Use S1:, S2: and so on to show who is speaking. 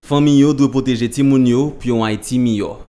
S1: Famille yo doit protéger ti moun yo puis un Haïti meilleur.